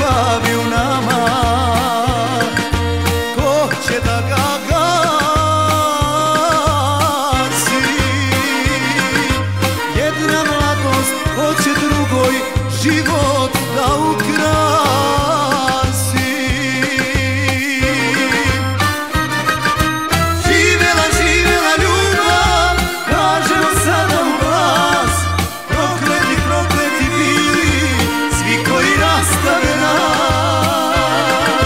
ljubavi u nama, ko će da ga gasi? Jedna mladost hoće drugoj život da ukrasi. Živela, živela ljubav, kažemo sada u glas, prokleti, prokleti bili svi koji rastave nas.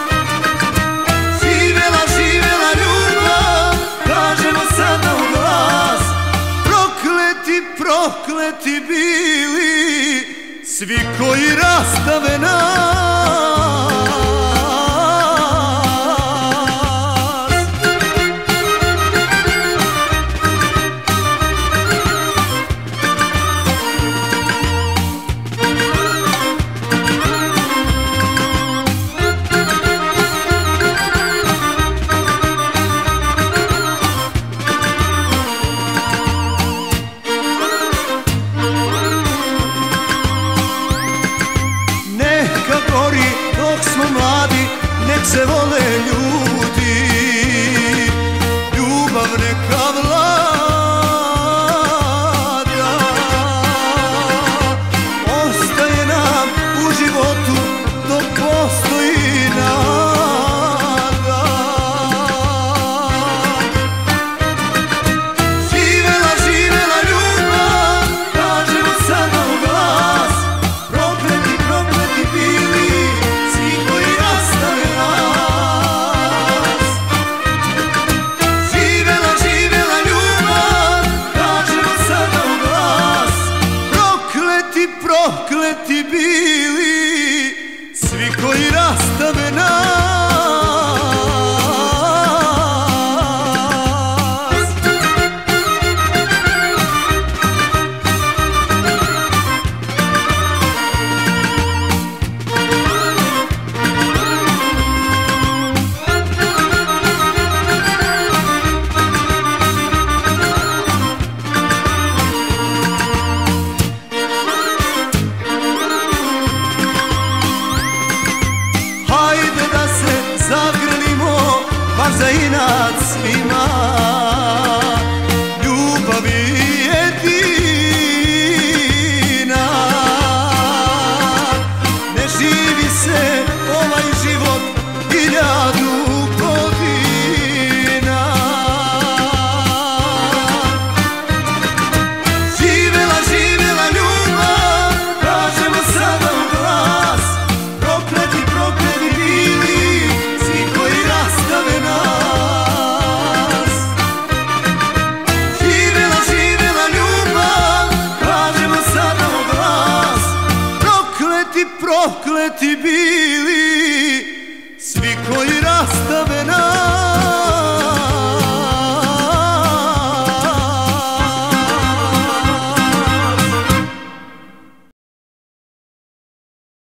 Živela, živela ljubav, kažemo sada u glas, prokleti, prokleti bili svi koji rastave nas. Dok smo mladi, nek se vole ljudi, ljubav neka vlada. Ostaje nam u životu dok postoji nada. Živela, živela ljubav, kažemo sada u glas, prokleti, prokleti bili svi koji rastave nas. Živela, živela ljubav, kažemo sada u glas, prokleti, prokleti bili svi koji rastave nas. Hajde da se zagrlimo baš za inat svima, ljubavi jedina. Ne živi se ovaj život 1000 godina. Živela, živela ljubav, kažemo sada u glas, prokleti, prokleti bili svi koji rastave nas. Živela, živela ljubav, kažemo sada u glas, prokleti, prokleti bili